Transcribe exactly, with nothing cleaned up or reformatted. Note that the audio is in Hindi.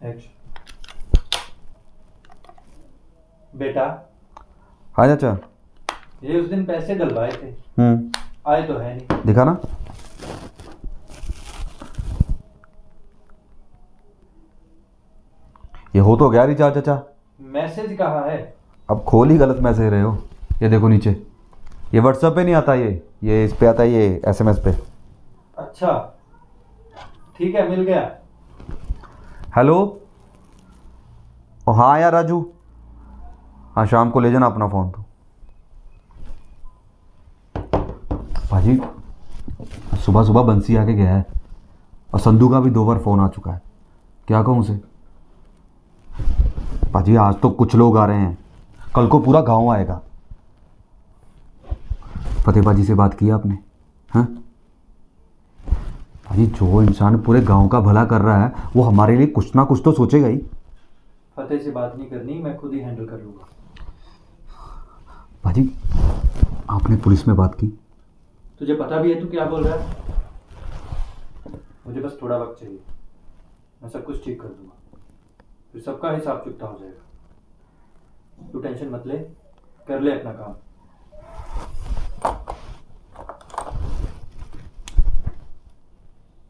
बेटा। हाँ चाचा। ये उस दिन पैसे डलवाए थे, हम्म आए तो है नहीं। दिखा ना। ये हो तो गया रिचार्ज चाचा। मैसेज कहाँ है? अब खोल ही गलत मैसेज रहे हो। ये देखो नीचे, ये व्हाट्सएप पे नहीं आता, ये ये इस पे आता है, ये एसएमएस पे। अच्छा ठीक है, मिल गया। हेलो। ओ हाँ यार राजू, हाँ शाम को ले जाना अपना फ़ोन। तो भाजी सुबह सुबह बंसी आके गया है, और संधू का भी दो बार फ़ोन आ चुका है। क्या कहूँ उसे। भाजी आज तो कुछ लोग आ रहे हैं, कल को पूरा गांव आएगा। फतेह भाजी से बात की आपने? हाँ भाजी, जो इंसान पूरे गांव का भला कर रहा है वो हमारे लिए कुछ ना कुछ तो सोचेगा ही। फतेह से बात नहीं करनी, मैं खुद ही हैंडल कर लूँगा। भाजी आपने पुलिस में बात की? तुझे पता भी है तू क्या बोल रहा है? मुझे बस थोड़ा वक्त चाहिए, मैं सब कुछ ठीक कर दूंगा, फिर सबका हिसाब चुकता हो जाएगा। तू टेंशन मत ले, कर ले अपना काम।